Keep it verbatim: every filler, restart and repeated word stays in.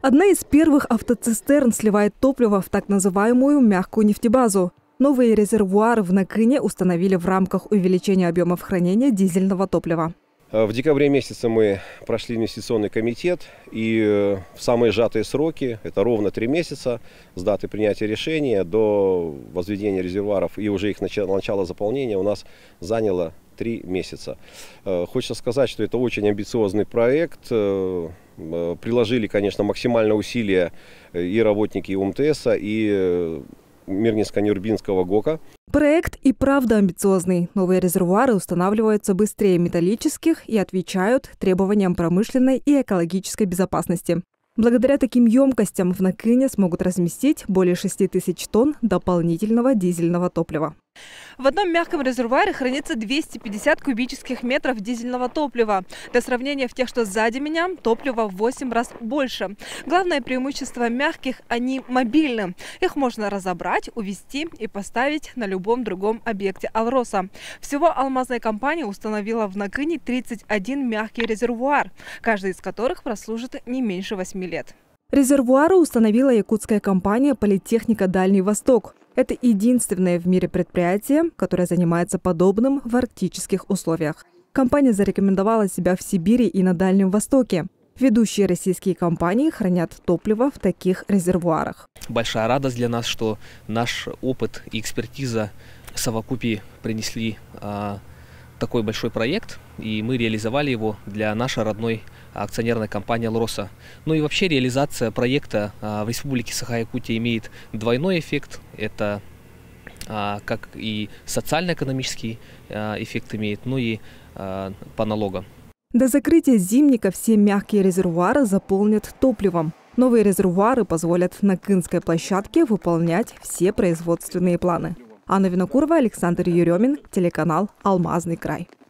Одна из первых автоцистерн сливает топливо в так называемую мягкую нефтебазу. Новые резервуары в Накыне установили в рамках увеличения объемов хранения дизельного топлива. В декабре месяце мы прошли инвестиционный комитет, и в самые сжатые сроки, это ровно три месяца, с даты принятия решения до возведения резервуаров и уже их начала, начала заполнения у нас заняло три месяца. Хочется сказать, что это очень амбициозный проект. Приложили, конечно, максимальное усилие и работники УМТСа, и Мирнинско-Нюрбинского ГОКа. Проект и правда амбициозный. Новые резервуары устанавливаются быстрее металлических и отвечают требованиям промышленной и экологической безопасности. Благодаря таким емкостям в Накыне смогут разместить более шести тысяч тонн дополнительного дизельного топлива. В одном мягком резервуаре хранится двести пятьдесят кубических метров дизельного топлива. Для сравнения, в тех, что сзади меня, топлива в восемь раз больше. Главное преимущество мягких – они мобильны. Их можно разобрать, увезти и поставить на любом другом объекте Алроса. Всего алмазная компания установила в Накыне тридцать один мягкий резервуар, каждый из которых прослужит не меньше восьми лет. Резервуары установила якутская компания «Политехника Дальний Восток». Это единственное в мире предприятие, которое занимается подобным в арктических условиях. Компания зарекомендовала себя в Сибири и на Дальнем Востоке. Ведущие российские компании хранят топливо в таких резервуарах. Большая радость для нас, что наш опыт и экспертиза в совокупе принесли а, такой большой проект, и мы реализовали его для нашей родной акционерной компании «Алроса». Ну и вообще реализация проекта а, в Республике Саха-Якутия имеет двойной эффект. Это а, как и социально-экономический а, эффект имеет, ну и а, по налогам. До закрытия зимника все мягкие резервуары заполнят топливом. Новые резервуары позволят накынской площадке выполнять все производственные планы. Анна Винокурова, Александр Еремин, телеканал «Алмазный край».